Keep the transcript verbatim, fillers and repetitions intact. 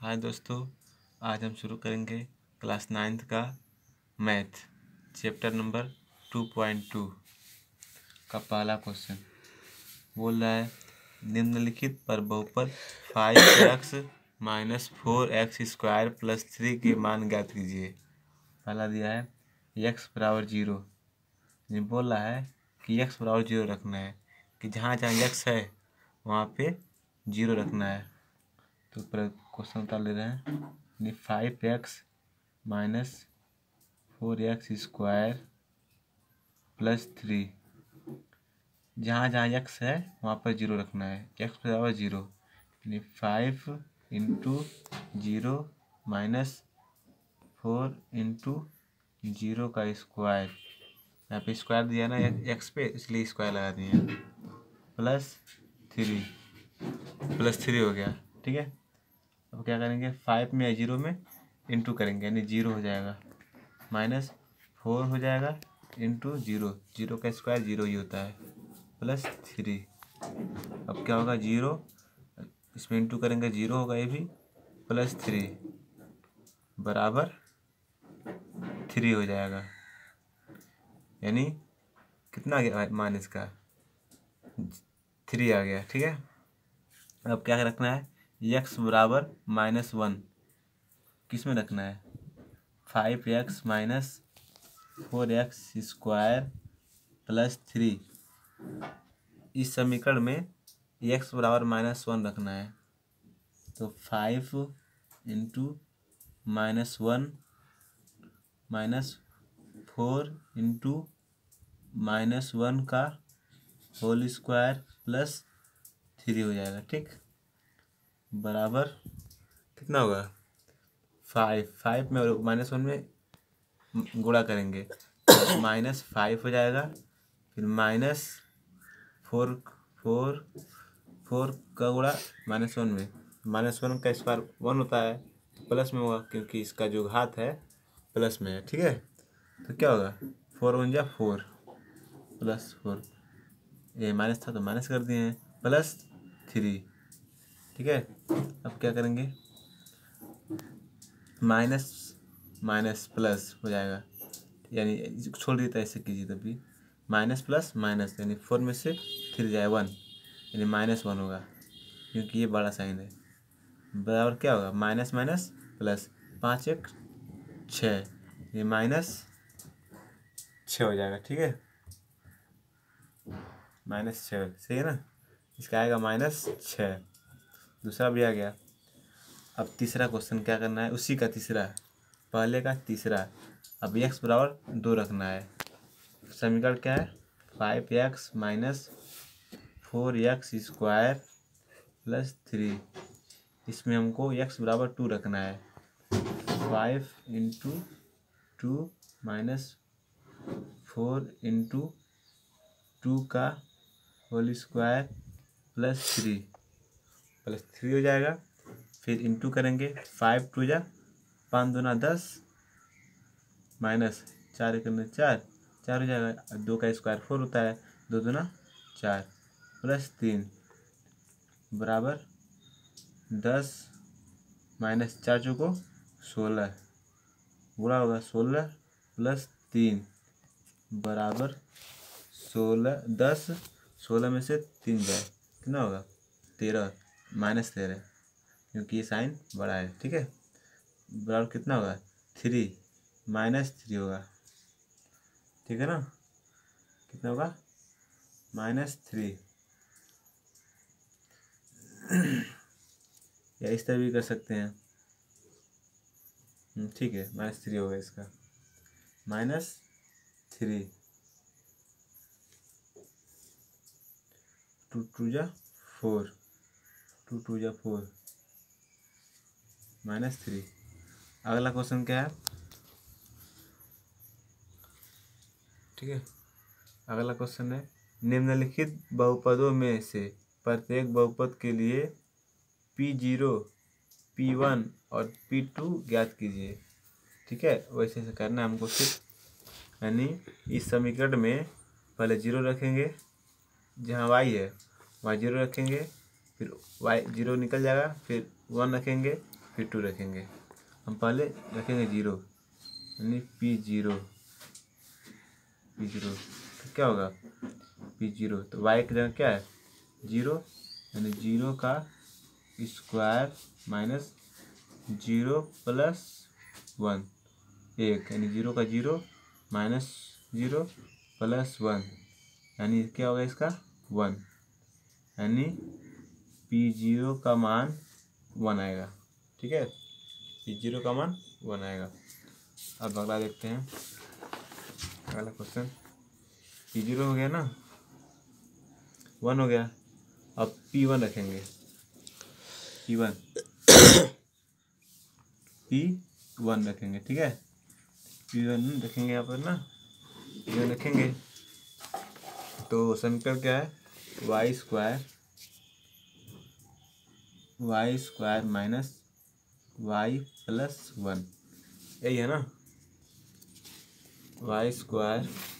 हाय दोस्तों, आज हम शुरू करेंगे क्लास नाइन्थ का math chapter number two point two का पहला क्वेश्चन। बोल रहा है निम्नलिखित पर बहुपद five x minus four x square plus three के मान ज्ञात कीजिए। पहला दिया है एक्स बराबर जीरो। ये बोल रहा है कि एक्स बराबर जीरो रखना है, कि जहाँ जहाँ एक्स है वहाँ पे जीरो रखना है। तो क्वेश्चन उतार ले रहे हैं five x minus four x square plus three, जहाँ जहाँ एक्स है वहाँ पर जीरो रखना है। एक्स बराबर जीरो यानी five into zero minus four into zero का स्क्वायर। यहाँ पे स्क्वायर दिया ना एक्स पे, इसलिए स्क्वायर लगा दिए प्लस थ्री। प्लस थ्री हो गया, ठीक है। अब क्या करेंगे, फाइव में जीरो में इंटू करेंगे यानी जीरो हो जाएगा, माइनस फोर हो जाएगा इंटू जीरो, जीरो का स्क्वायर जीरो ही होता है, प्लस थ्री। अब क्या होगा, जीरो इसमें इंटू करेंगे जीरो होगा ये भी, प्लस थ्री बराबर थ्री हो जाएगा। यानी कितना आ गया मान इसका, थ्री आ गया, ठीक है। अब क्या रखना है, एक्स बराबर माइनस वन किस में रखना है, five x minus four x square plus three. इस समीकरण में एक्स बराबर माइनस वन रखना है, तो five into minus one minus four into minus one का होल स्क्वायर प्लस थ्री हो जाएगा, ठीक। बराबर कितना होगा, फाइव फाइव में और माइनस वन में गुणा करेंगे तो माइनस फाइव हो जाएगा, फिर माइनस फोर फोर फोर का गुणा माइनस वन में, माइनस वन का स्क्वायर वन होता है तो प्लस में होगा क्योंकि इसका जो घात है प्लस में है, ठीक है। तो क्या होगा, फोर वन जा फोर प्लस फोर, ये माइनस था तो माइनस कर दिए हैं, प्लस थ्री, ठीक है। अब क्या करेंगे, माइनस माइनस प्लस हो जाएगा, यानी छोड़ देता है, ऐसे कीजिए तभी माइनस प्लस माइनस यानी फोर में से थ्री जाए वन, यानी माइनस वन होगा क्योंकि ये बड़ा साइन है। बराबर क्या होगा, माइनस माइनस प्लस, पाँच एक छः, ये माइनस छः हो जाएगा, ठीक है। माइनस छः सही है ना, इसका आएगा माइनस छः। दूसरा भी आ गया। अब तीसरा क्वेश्चन क्या करना है, उसी का तीसरा, पहले का तीसरा। अब एक्स बराबर दो रखना है। समीकरण क्या है, five x minus four x square plus three. इसमें हमको एक्स बराबर टू रखना है, five into two minus four into two का whole square plus three, plus three हो जाएगा। फिर इंटू करेंगे, फाइव टू जा पाँच दूना दस, माइनस चार करने चार, चार हो जाएगा, दो का स्क्वायर फोर होता है, दो दूना चार प्लस तीन बराबर दस, माइनस चार चौको सोलह, बुरा होगा सोलह प्लस तीन बराबर सोलह, दस सोलह में से तीन जाए कितना होगा, तेरह, माइनस तेरह क्योंकि ये साइन बड़ा है, ठीक है। बराबर कितना होगा, थ्री माइनस थ्री होगा, ठीक है ना। कितना होगा, माइनस थ्री। या इस तरह भी कर सकते हैं, ठीक है। माइनस थ्री होगा इसका, माइनस थ्री, टू टू जा फोर, टू टू जा फोर, माइनस थ्री। अगला क्वेश्चन क्या है, ठीक है। अगला क्वेश्चन है निम्नलिखित बहुपदों में से प्रत्येक बहुपद के लिए पी जीरो पी वन और पी टू ज्ञात कीजिए, ठीक है। वैसे ऐसे करना है हमको सिर्फ, यानी इस समीकरण में पहले जीरो रखेंगे, जहाँ वाई है वहाँ जीरो रखेंगे, फिर वाई जीरो निकल जाएगा, फिर वन रखेंगे, फिर टू रखेंगे। हम पहले रखेंगे जीरो, यानी पी जीरो, पी जीरो तो क्या होगा, पी जीरो तो वाई की जगह क्या है जीरो, यानी जीरो का square minus zero plus one, एक, यानी जीरो का zero minus zero plus one, यानी क्या होगा इसका वन, यानी पी जीरो का मान वन आएगा। ठीक है, पी जीरो का मान वन आएगा। अब अगला देखते हैं, अगला क्वेश्चन, पी जीरो हो गया ना, वन हो गया। अब पी वन रखेंगे, पी वन पी वन रखेंगे। ठीक है, पी वन रखेंगे यहाँ पर ना, पी वन रखेंगे तो समीकरण क्या है, y square, y square minus y plus one, यही है ना, वाई स्क्वायर